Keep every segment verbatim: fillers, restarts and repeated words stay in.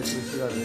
വിഷുകറി.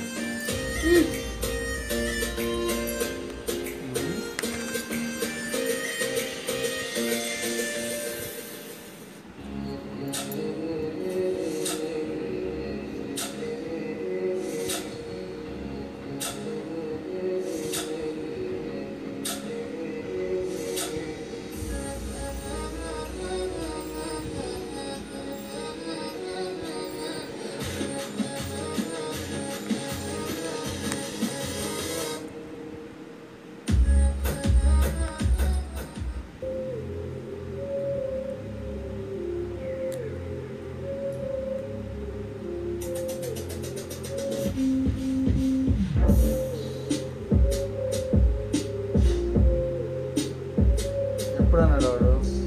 ఎప్పుడన్నాడు వాడు?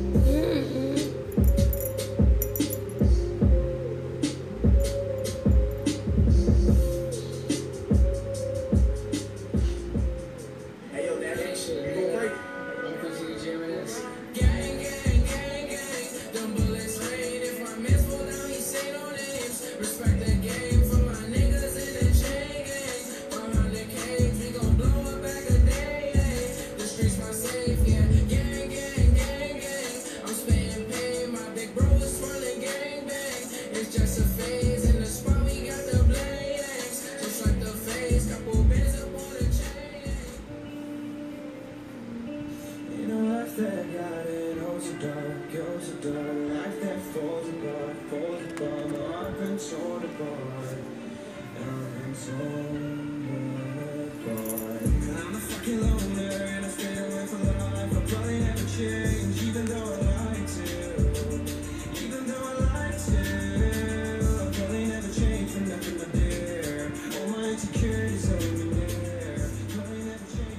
That got it all so dark, goes so dark. Life that falls apart, falls apart. My heart been torn apart, and I've been torn apart. I'm a fucking loner, and I stay away for life. I'll probably never change, even though I like to. Even though I like to, I'll probably never change for nothing, my dear. All my insecurities are in the air. Probably never change.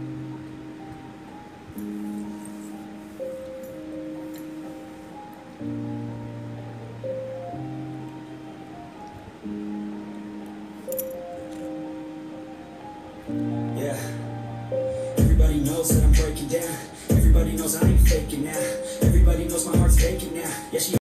Yeah, everybody knows that I'm breaking down. Everybody knows I ain't faking now. Everybody knows my heart's faking now. Yeah, she